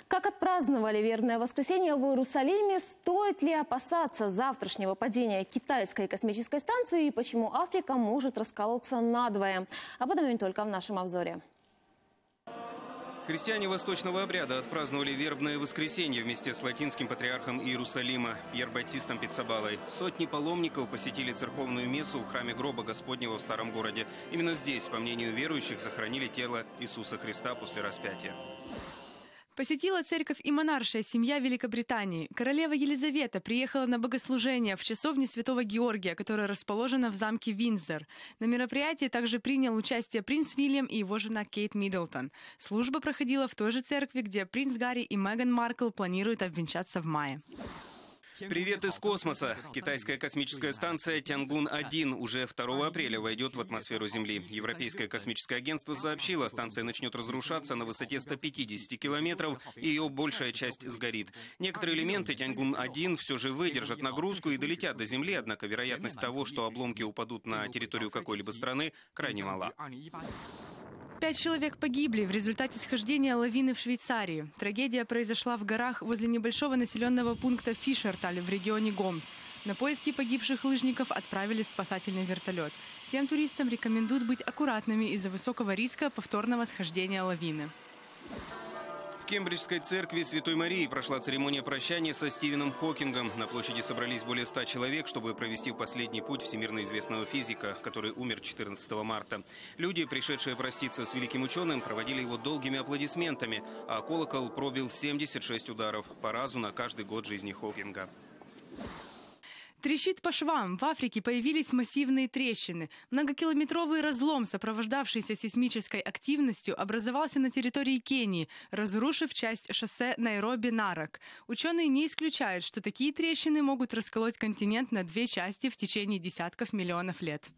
Как отпраздновали вербное воскресенье в Иерусалиме, стоит ли опасаться завтрашнего падения китайской космической станции и почему Африка может расколоться надвое? Об этом и не только в нашем обзоре. Христиане восточного обряда отпраздновали вербное воскресенье вместе с латинским патриархом Иерусалима Пьер Батистом Пиццабалой. Сотни паломников посетили церковную мессу в храме гроба Господнего в Старом городе. Именно здесь, по мнению верующих, захоронили тело Иисуса Христа после распятия. Посетила церковь и монаршая семья Великобритании. Королева Елизавета приехала на богослужение в часовне Святого Георгия, которая расположена в замке Виндзор. На мероприятии также принял участие принц Уильям и его жена Кейт Миддлтон. Служба проходила в той же церкви, где принц Гарри и Меган Маркл планируют обвенчаться в мае. Привет из космоса! Китайская космическая станция Тяньгун-1 уже 2 апреля войдет в атмосферу Земли. Европейское космическое агентство сообщило, станция начнет разрушаться на высоте 150 километров, и ее большая часть сгорит. Некоторые элементы Тяньгун-1 все же выдержат нагрузку и долетят до Земли, однако вероятность того, что обломки упадут на территорию какой-либо страны, крайне мала. 5 человек погибли в результате схождения лавины в Швейцарии. Трагедия произошла в горах возле небольшого населенного пункта Фишерталь в регионе Гомс. На поиски погибших лыжников отправили спасательный вертолет. Всем туристам рекомендуют быть аккуратными из-за высокого риска повторного схождения лавины. В Кембриджской церкви Святой Марии прошла церемония прощания со Стивеном Хокингом. На площади собрались более 100 человек, чтобы провести в последний путь всемирно известного физика, который умер 14 марта. Люди, пришедшие проститься с великим ученым, проводили его долгими аплодисментами, а колокол пробил 76 ударов, по разу на каждый год жизни Хокинга. Трещит по швам. В Африке появились массивные трещины. Многокилометровый разлом, сопровождавшийся сейсмической активностью, образовался на территории Кении, разрушив часть шоссе Найроби-Нарок. Ученые не исключают, что такие трещины могут расколоть континент на 2 части в течение десятков миллионов лет.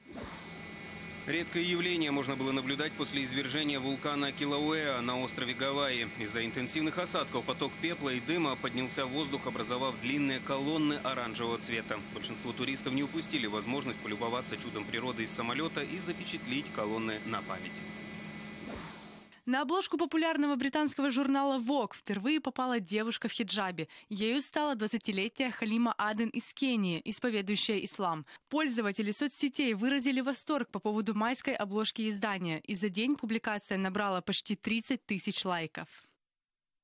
Редкое явление можно было наблюдать после извержения вулкана Килауэа на острове Гавайи. Из-за интенсивных осадков поток пепла и дыма поднялся в воздух, образовав длинные колонны оранжевого цвета. Большинство туристов не упустили возможность полюбоваться чудом природы из самолета и запечатлеть колонны на память. На обложку популярного британского журнала Vogue впервые попала девушка в хиджабе. Ею стала 20-летняя Халима Аден из Кении, исповедующая ислам. Пользователи соцсетей выразили восторг по поводу майской обложки издания. И за день публикация набрала почти 30 000 лайков.